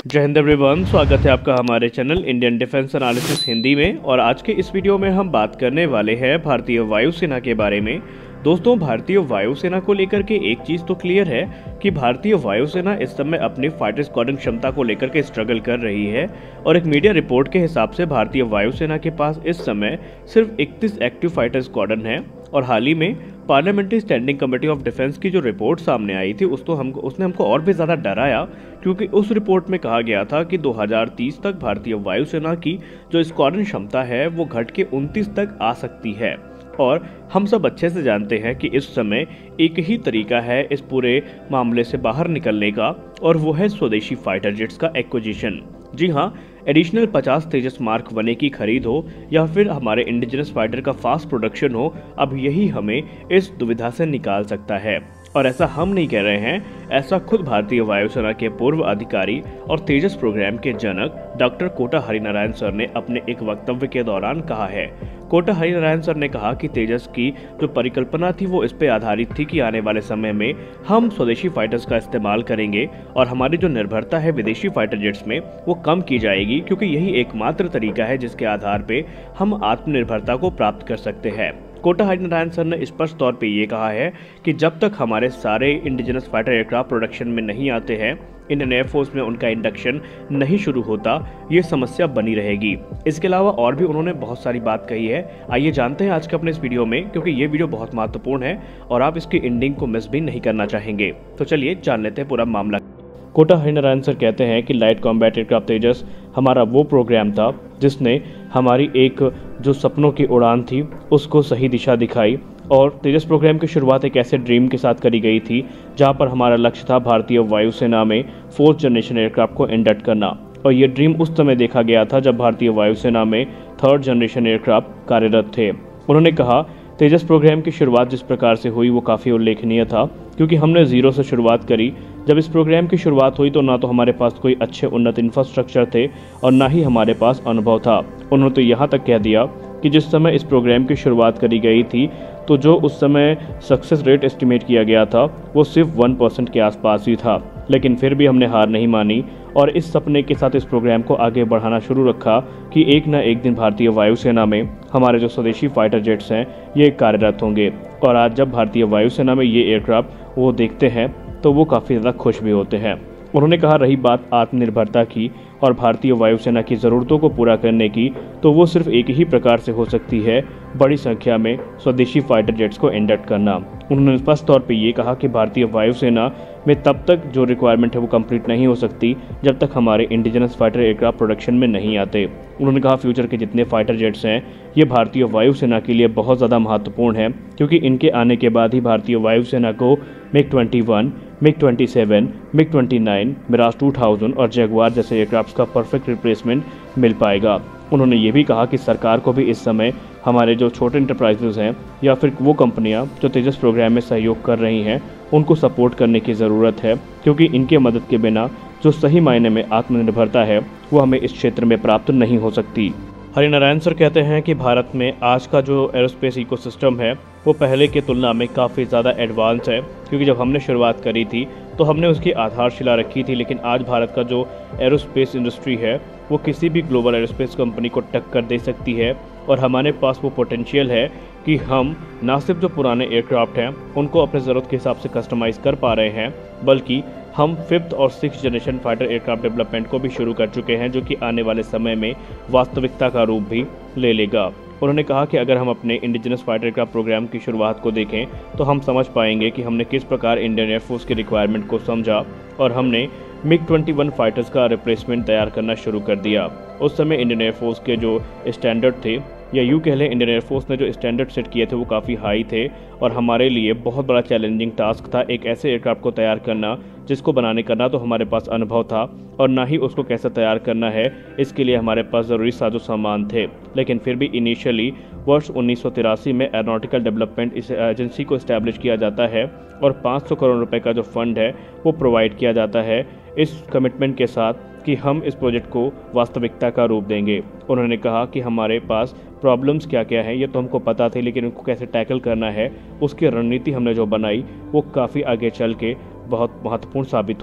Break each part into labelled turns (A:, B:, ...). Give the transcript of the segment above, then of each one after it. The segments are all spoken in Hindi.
A: जय हिंद एवरीवन, स्वागत है आपका हमारे channel Indian defence analysis Hindi में। और आज के इस वीडियो में हम बात करने वाले हैं भारतीय वायुसेना के बारे में। दोस्तों, भारतीय वायुसेना को लेकर के एक चीज़ तो क्लियर है कि भारतीय वायुसेना इस समय अपनी फाइटर स्क्वाड्रन क्षमता को लेकर के स्ट्रगल कर रही है। और एक मीडिया रिपोर्ट के हिसाब से भारतीय वायुसेना के पास इस समय सिर्फ 31 एक्टिव फाइटर स्क्वाड्रन है। और हाल ही में parliamentary standing committee of defence की जो रिपोर्ट सामने आई थी उसने हमको और भी ज़्यादा डराया, क्योंकि उस रिपोर्ट में कहा गया था कि 2030 तक भारतीय वायुसेना की जो स्क्वाड्रन क्षमता है वो घट के 29 तक आ सकती है। और हम सब अच्छे से जानते हैं कि इस समय एक ही तरीका है इस पूरे मामले से बाहर निकलने का, और वो है स्वदेशी फाइटर जेट्स का एक्विजिशन। जी हाँ, एडिशनल 50 तेजस मार्क 1 की खरीद हो या फिर हमारे इंडिजिनस फाइटर का फास्ट प्रोडक्शन हो, अब यही हमें इस दुविधा से निकाल सकता है। और ऐसा हम नहीं कह रहे हैं, ऐसा खुद भारतीय वायुसेना के पूर्व अधिकारी और तेजस प्रोग्राम के जनक डॉक्टर कोटा हरिनारायण सर ने अपने एक वक्तव्य के दौरान कहा है। कोटा हरिनारायण सर ने कहा कि तेजस की जो परिकल्पना थी वो इस पे आधारित थी कि आने वाले समय में हम स्वदेशी फाइटर्स का इस्तेमाल करेंगे और हमारी जो निर्भरता है विदेशी फाइटर जेट्स में वो कम की जाएगी, क्योंकि यही एकमात्र तरीका है जिसके आधार पे हम आत्मनिर्भरता को प्राप्त कर सकते हैं। कोटा हरिनारायण सर ने स्पष्ट तौर पे ये कहा है कि जब तक हमारे सारे इंडिजिनस फाइटर एयरक्राफ्ट प्रोडक्शन में नहीं आते हैं, इंडियन एयरफोर्स में उनका इंडक्शन नहीं शुरू होता, ये समस्या बनी रहेगी। इसके अलावा और भी उन्होंने बहुत सारी बात कही है। आइए जानते हैं आज के अपने इस वीडियो में, क्योंकि ये वीडियो बहुत महत्वपूर्ण है और आप इसकी एंडिंग को मिस भी नहीं करना चाहेंगे। तो चलिए जान लेते हैं पूरा मामला। कोटा हरिनारायण सर कहते हैं कि लाइट कॉम्बैट एयरक्राफ्ट तेजस हमारा वो प्रोग्राम था जिसने हमारी एक जो सपनों की उड़ान थी उसको सही दिशा दिखाई। और तेजस प्रोग्राम की शुरुआत एक ऐसे ड्रीम के साथ करी गई थी जहां पर हमारा लक्ष्य था भारतीय वायुसेना में 4th जनरेशन एयरक्राफ्ट को इंडक्ट करना। और ये ड्रीम उस समय देखा गया था जब भारतीय वायुसेना में 3rd जनरेशन एयरक्राफ्ट कार्यरत थे। उन्होंने कहा, तेजस प्रोग्राम की शुरुआत जिस प्रकार से हुई वो काफ़ी उल्लेखनीय था, क्योंकि हमने ज़ीरो से शुरुआत करी। जब इस प्रोग्राम की शुरुआत हुई तो ना तो हमारे पास कोई अच्छे उन्नत इंफ्रास्ट्रक्चर थे और ना ही हमारे पास अनुभव था। उन्होंने तो यहाँ तक कह दिया कि जिस समय इस प्रोग्राम की शुरुआत करी गई थी तो जो उस समय सक्सेस रेट एस्टिमेट किया गया था वो सिर्फ 1% के आसपास ही था। लेकिन फिर भी हमने हार नहीं मानी और इस सपने के साथ इस प्रोग्राम को आगे बढ़ाना शुरू रखा कि एक ना एक दिन भारतीय वायुसेना में हमारे जो स्वदेशी फाइटर जेट्स हैं ये कार्यरत होंगे। और आज जब भारतीय वायुसेना में ये एयरक्राफ्ट वो देखते हैं तो वो काफ़ी ज़्यादा खुश भी होते हैं। उन्होंने कहा, रही बात आत्मनिर्भरता की और भारतीय वायुसेना की ज़रूरतों को पूरा करने की, तो वो सिर्फ एक ही प्रकार से हो सकती है, बड़ी संख्या में स्वदेशी फाइटर जेट्स को इंडक्ट करना। उन्होंने स्पष्ट तौर पे ये कहा कि भारतीय वायुसेना में तब तक जो रिक्वायरमेंट है वो कंप्लीट नहीं हो सकती जब तक हमारे इंडिजिनस फाइटर एयरक्राफ्ट प्रोडक्शन में नहीं आते। उन्होंने कहा, फ्यूचर के जितने फाइटर जेट्स हैं ये भारतीय वायुसेना के लिए बहुत ज़्यादा महत्वपूर्ण है, क्योंकि इनके आने के बाद ही भारतीय वायुसेना को MiG-21, MiG-27, MiG-29, मिराज 2000 और जगुआर जैसे एयरक्राफ्ट का परफेक्ट रिप्लेसमेंट मिल पाएगा। उन्होंने ये भी कहा कि सरकार को भी इस समय हमारे जो छोटे इंटरप्राइजेज हैं या फिर वो कंपनियां जो तेजस प्रोग्राम में सहयोग कर रही हैं उनको सपोर्ट करने की ज़रूरत है, क्योंकि इनके मदद के बिना जो सही मायने में आत्मनिर्भरता है वो हमें इस क्षेत्र में प्राप्त नहीं हो सकती। हरिनारायण सर कहते हैं कि भारत में आज का जो एरोस्पेस इकोसिस्टम है वो पहले की तुलना में काफ़ी ज़्यादा एडवांस है, क्योंकि जब हमने शुरुआत करी थी तो हमने उसकी आधारशिला रखी थी। लेकिन आज भारत का जो एरोस्पेस इंडस्ट्री है वो किसी भी ग्लोबल एरोस्पेस कंपनी को टक्कर दे सकती है। और हमारे पास वो पोटेंशियल है कि हम ना सिर्फ जो पुराने एयरक्राफ्ट हैं उनको अपने ज़रूरत के हिसाब से कस्टमाइज़ कर पा रहे हैं, बल्कि हम 5th और 6th generation fighter aircraft development को भी शुरू कर चुके हैं, जो कि आने वाले समय में वास्तविकता का रूप भी ले लेगा। उन्होंने कहा कि अगर हम अपने इंडिजिनस फाइटर एयरक्राफ्ट प्रोग्राम की शुरुआत को देखें तो हम समझ पाएंगे कि हमने किस प्रकार इंडियन एयरफोर्स की रिक्वायरमेंट को समझा और हमने MiG-21 फाइटर्स का रिप्लेसमेंट तैयार करना शुरू कर दिया। उस समय इंडियन एयरफोर्स के जो स्टैंडर्ड थे, या यूँ कह लें इंडियन एयरफोर्स ने जो स्टैंडर्ड सेट किए थे वो काफ़ी हाई थे, और हमारे लिए बहुत बड़ा चैलेंजिंग टास्क था एक ऐसे एयरक्राफ्ट को तैयार करना जिसको बनाने का ना तो हमारे पास अनुभव था और ना ही उसको कैसे तैयार करना है इसके लिए हमारे पास ज़रूरी साजो सामान थे। लेकिन फिर भी इनिशियली वर्ष 1983 में एरोनॉटिकल डेवलपमेंट इस एजेंसी को इस्टेब्लिश किया जाता है और 500 करोड़ रुपए का जो फंड है वो प्रोवाइड किया जाता है इस कमिटमेंट के साथ कि हम इस प्रोजेक्ट को वास्तविकता का रूप देंगे। उन्होंने कहा कि हमारे पास प्रॉब्लम्स क्या क्या हैं ये तो हमको पता थे, लेकिन उनको कैसे टैकल करना है उसकी रणनीति हमने जो बनाई वो काफ़ी आगे चल के बहुत महत्वपूर्ण साबित हुई।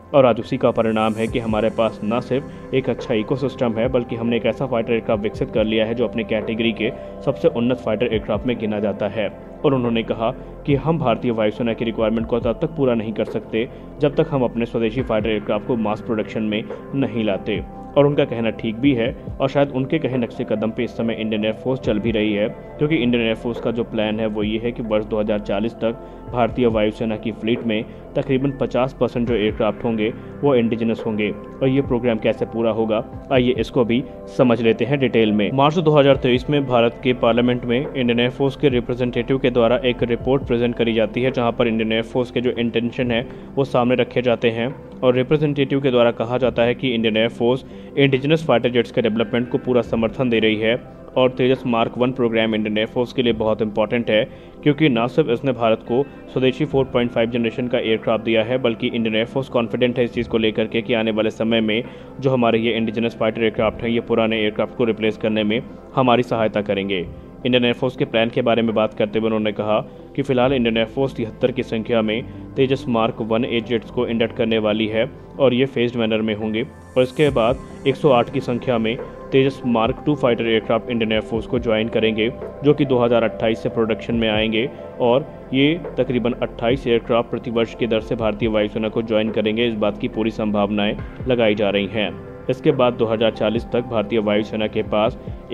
A: और आज उसी का परिणाम है कि हमारे पास न सिर्फ एक अच्छा इकोसिस्टम है, बल्कि हमने एक ऐसा फाइटर एयरक्राफ्ट विकसित कर लिया है जो अपनी कैटेगरी के सबसे उन्नत फाइटर एयरक्राफ्ट में गिना जाता है। और उन्होंने कहा कि हम भारतीय वायुसेना की रिक्वायरमेंट को तब तक पूरा नहीं कर सकते जब तक हम अपने स्वदेशी फाइटर एयरक्राफ्ट को मास प्रोडक्शन में नहीं लाते। और उनका कहना ठीक भी है, और शायद उनके कहे नक्शे कदम पे इस समय इंडियन एयरफोर्स चल भी रही है, क्योंकि इंडियन एयरफोर्स का जो प्लान है वो ये है कि वर्ष 2040 तक भारतीय वायुसेना की फ्लीट में तकरीबन 50% जो एयरक्राफ्ट होंगे वो इंडिजिनस होंगे। और ये प्रोग्राम कैसे पूरा होगा, आइए इसको भी समझ लेते हैं डिटेल में। मार्च 2023 में भारत के पार्लियामेंट में इंडियन एयरफोर्स के रिप्रेजेंटेटिव के द्वारा एक रिपोर्ट प्रेजेंट करी जाती है, जहां पर इंडियन एयरफोर्स के जो इंटेंशन है वो सामने रखे जाते हैं। और रिप्रेजेंटेटिव के द्वारा कहा जाता है कि Indian air force indigenous fighter jets के डेवलपमेंट को पूरा समर्थन दे रही है, और Tejas mark 1 programme Indian air force के लिए बहुत इंपॉर्टेंट है, क्योंकि न सिर्फ इसने भारत को स्वदेशी 4.5 जनरेशन का एयरक्राफ्ट दिया है, बल्कि इंडियन एयरफोर्स कॉन्फिडेंट है इस चीज़ को लेकर के कि आने वाले समय में जो हमारे ये इंडिजिनस फाइटर एयरक्राफ्ट हैं ये पुराने एयरक्राफ्ट को रिप्लेस करने में हमारी सहायता करेंगे। इंडियन एयरफोर्स के प्लान के बारे में बात करते हुए उन्होंने कहा कि फिलहाल इंडियन एयरफोर्स 73 की संख्या में तेजस मार्क 1A जेट्स को इंडक्ट करने वाली है, और ये फेज्ड मैनर में होंगे। और इसके बाद 108 की संख्या में Tejas mark 2 fighter aircraft Indian air force को ज्वाइन करेंगे, जो कि 2028 से प्रोडक्शन में आएंगे, और ये तकरीबन 28 एयरक्राफ्ट प्रति वर्ष की दर से भारतीय वायुसेना को ज्वाइन करेंगे। इस बात की पूरी संभावनाएं लगाई जा रही हैं। इसके बाद 2040 तक भारतीय वायुसेना के पास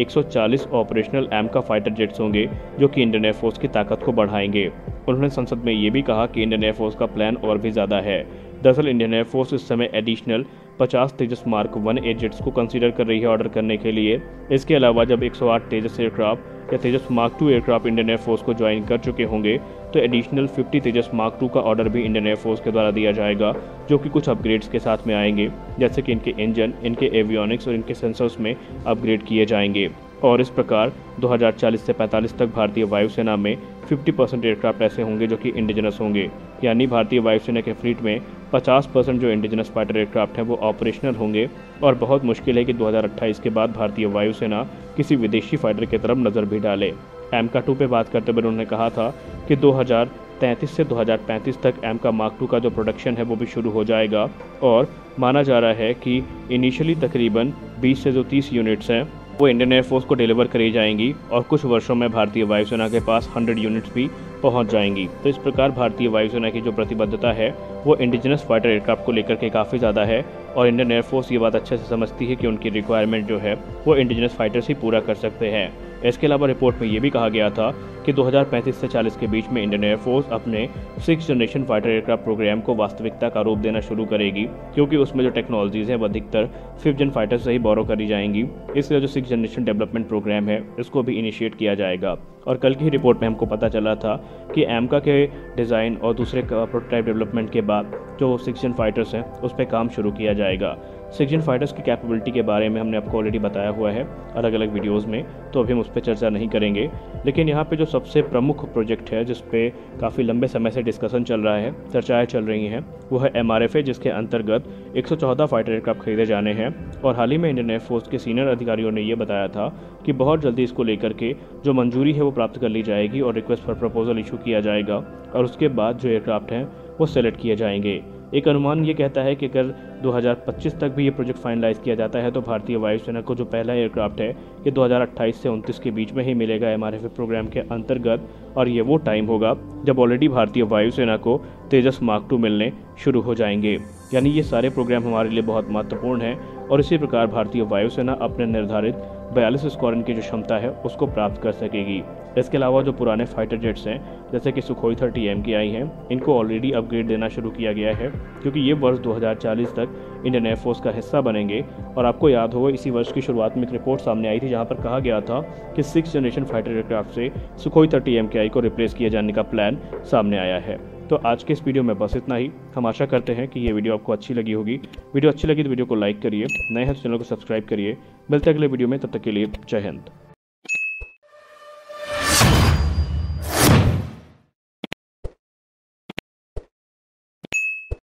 A: 140 ऑपरेशनल एमका फाइटर जेट्स होंगे, जो कि इंडियन एयरफोर्स की ताकत को बढ़ाएंगे। उन्होंने संसद में ये भी कहा कि इंडियन एयरफोर्स का प्लान और भी ज़्यादा है। दरअसल इंडियन एयरफोर्स इस समय additional 50 Tejas mark 1A jets को कंसीडर कर रही है ऑर्डर करने के लिए। इसके अलावा जब 108 तेजस एयरक्राफ्ट या Tejas mark 2 aircraft Indian air force को ज्वाइन कर चुके होंगे, तो एडिशनल 50 तेजस मार्क 2 का ऑर्डर भी इंडियन एयरफोर्स के द्वारा दिया जाएगा, जो कि कुछ अपग्रेड्स के साथ में आएंगे, जैसे कि इनके इंजन, इनके एवियोनिक्स और इनके सेंसर्स में अपग्रेड किए जाएंगे। और इस प्रकार 2040 से 45 तक भारतीय वायुसेना में 50% एयरक्राफ्ट ऐसे होंगे जो कि इंडिजिनस होंगे, यानी भारतीय वायुसेना के फ्लीट में 50% जो इंडिजिनस फाइटर एयरक्राफ्ट हैं वो ऑपरेशनल होंगे। और बहुत मुश्किल है कि 2028 के बाद भारतीय वायुसेना किसी विदेशी फाइटर की तरफ नज़र भी डाले। एमका 2 पे बात करते हुए उन्होंने कहा था कि 2033 से 2035 तक एमका मार्क 2 का जो प्रोडक्शन है वो भी शुरू हो जाएगा, और माना जा रहा है कि इनिशियली तकरीबन 20 से जो 30 यूनिट्स हैं वो इंडियन एयरफोर्स को डिलीवर करी जाएंगी, और कुछ वर्षों में भारतीय वायुसेना के पास 100 यूनिट्स भी पहुंच जाएंगी। तो इस प्रकार भारतीय वायुसेना की जो प्रतिबद्धता है वो इंडिजिनस फाइटर एयरक्राफ्ट को लेकर के काफ़ी ज़्यादा है, और इंडियन एयरफोर्स ये बात अच्छे से समझती है कि उनकी रिक्वायरमेंट जो है वो इंडिजिनस फाइटर्स ही पूरा कर सकते हैं। इसके अलावा रिपोर्ट में ये भी कहा गया था कि 2035 से 40 के बीच में इंडियन एयरफोर्स अपने 6th generation fighter aircraft programme को वास्तविकता का रूप देना शुरू करेगी, क्योंकि उसमें जो टेक्नोलॉजीज़ हैं वो अधिकतर 5th जन फाइटर से ही बोरो करी जाएंगी। इसलिए जो 6th जनरेशन डेवलपमेंट प्रोग्राम है इसको भी इनिशिएट किया जाएगा। और कल की ही रिपोर्ट में हमको पता चला था कि एमका के डिज़ाइन और दूसरे प्रोटोटाइप डेवलपमेंट के बाद जो 6th जन फाइटर्स हैं उस पर काम शुरू किया जाएगा। 6th जन फाइटर्स की कैपेबिलिटी के बारे में हमने आपको ऑलरेडी बताया हुआ है अलग अलग वीडियोज़ में, तो अभी हम उस पर चर्चा नहीं करेंगे। लेकिन यहाँ पे जो सबसे प्रमुख प्रोजेक्ट है जिस पे काफ़ी लंबे समय से डिस्कशन चल रहा है, चर्चाएं चल रही हैं, वो है MRFA, जिसके अंतर्गत 114 फाइटर एयरक्राफ्ट खरीदे जाने हैं। और हाल ही में इंडियन एयरफोर्स के सीनियर अधिकारियों ने ये बताया था कि बहुत जल्दी इसको लेकर के जो मंजूरी है वो प्राप्त कर ली जाएगी और रिक्वेस्ट फॉर प्रपोजल इशू किया जाएगा, और उसके बाद जो एयरक्राफ्ट हैं वो सेलेक्ट किए जाएंगे। एक अनुमान ये कहता है कि अगर 2025 तक भी ये प्रोजेक्ट फाइनलाइज किया जाता है तो भारतीय वायुसेना को जो पहला एयरक्राफ्ट है ये 2028 से 29 के बीच में ही मिलेगा MRFA प्रोग्राम के अंतर्गत। और ये वो टाइम होगा जब ऑलरेडी भारतीय वायुसेना को तेजस मार्क 2 मिलने शुरू हो जाएंगे। यानी ये सारे प्रोग्राम हमारे लिए बहुत महत्वपूर्ण हैं, और इसी प्रकार भारतीय वायुसेना अपने निर्धारित 42 स्क्वाड्रन की जो क्षमता है उसको प्राप्त कर सकेगी। इसके अलावा जो पुराने फाइटर जेट्स हैं जैसे कि सुखोई 30 MKI हैं, इनको ऑलरेडी अपग्रेड देना शुरू किया गया है, क्योंकि ये वर्ष 2040 तक इंडियन एयरफोर्स का हिस्सा बनेंगे। और आपको याद होगा इसी वर्ष की शुरुआत में एक रिपोर्ट सामने आई थी जहां पर कहा गया था कि 6th जनरेशन फाइटर एयरक्राफ्ट से सुखोई 30 MKI को रिप्लेस किए जाने का प्लान सामने आया है। तो आज के इस वीडियो में बस इतना ही। हम आशा करते हैं कि ये वीडियो आपको अच्छी लगी होगी। वीडियो अच्छी लगी तो वीडियो को लाइक करिए, नए हैं तो चैनल को सब्सक्राइब करिए। मिलते हैं अगले वीडियो में, तब तक के लिए जय हिंद।